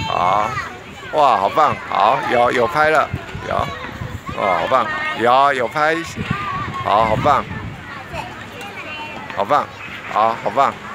好，哇，好棒，好，有拍了，有，哇，好棒，有拍，好棒，好棒，好，好棒。